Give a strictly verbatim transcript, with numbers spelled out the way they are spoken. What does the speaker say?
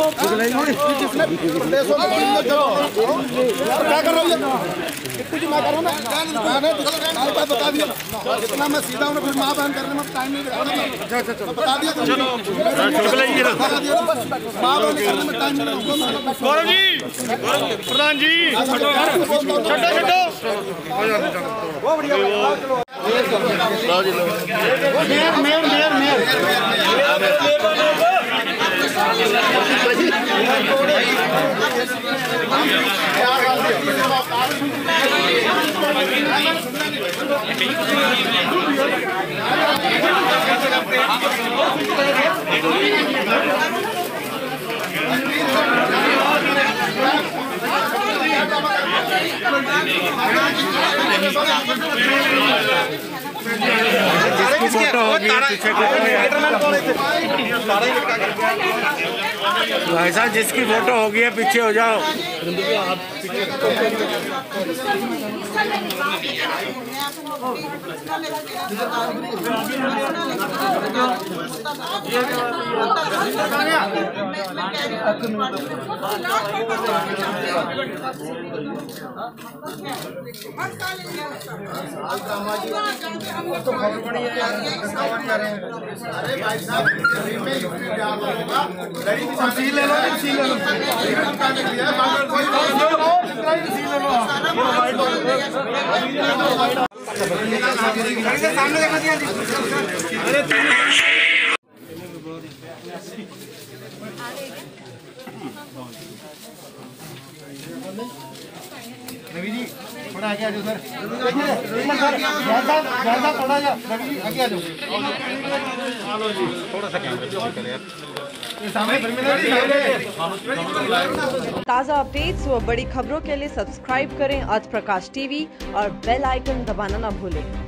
जिसने प्रदेशों में क्या कर रहा हूँ कुछ मैं कर रहा हूँ ना, मैंने बता दिया जितना मैं सीधा हूँ, फिर माँ बहन करने में टाइम नहीं लगाना। बता दिया माँ बहन करने में टाइम नहीं लगाऊंगा। गौरव जी, प्रधान जी, छठो छठो वो बढ़िया मेयर मेयर मेयर मेयर जिसकी फोटो होगी पीछे भाई साहब, जिसकी फोटो होगी है पीछे हो जाओ। तो खबर पड़ी है यार, अरे भाई साहब सील ले लो, सील ले लो, सामने देखा दिया। अरे रवि जी थोड़ा आगे आ जाओ सर, ज्यादा थोड़ा जा रवि जी आगे आ जाओ, थोड़ा सा ताज़ा अपडेट्स व बड़ी खबरों के लिए सब्सक्राइब करें आज प्रकाश टीवी और बेल आइकन दबाना न भूलें।